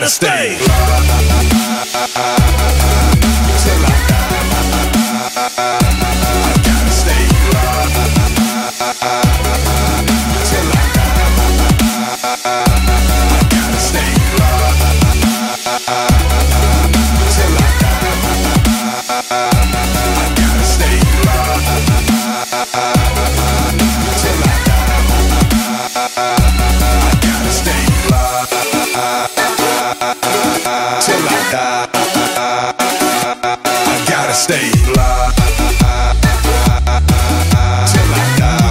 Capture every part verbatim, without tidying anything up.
gotta stay. Till I gotta stay. Till I gotta stay. Till I gotta stay. Till I gotta stay. Till I die, I gotta stay. Till I die,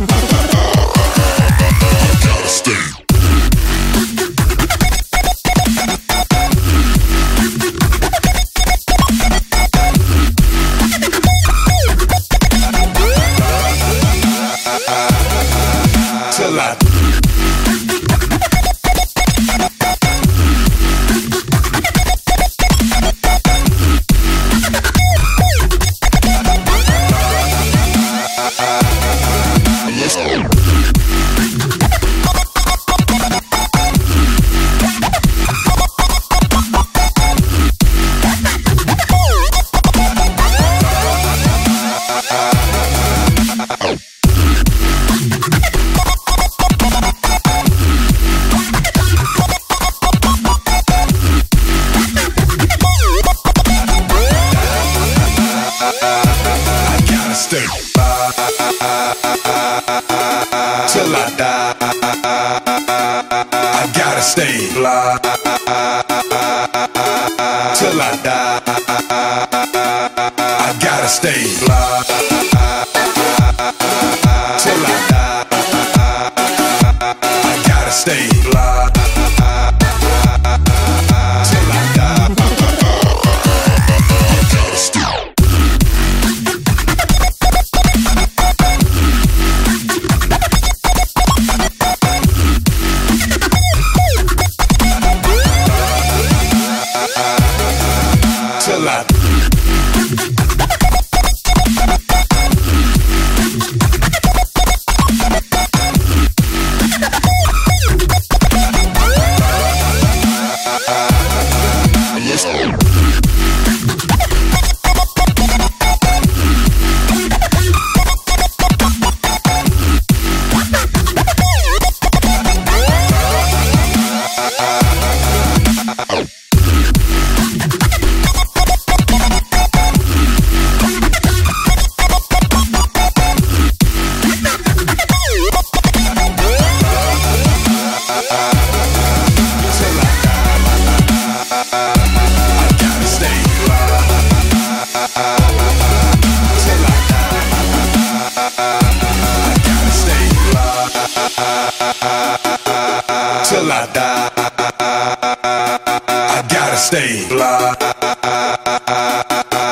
I gotta stay. Till I stay. Till I die, I gotta stay. Till I die, I gotta stay. Till I die, I gotta stay. Till I die, I gotta stay. Till I till I die, I gotta stay.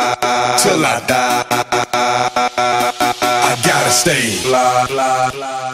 Till I die, I gotta stay.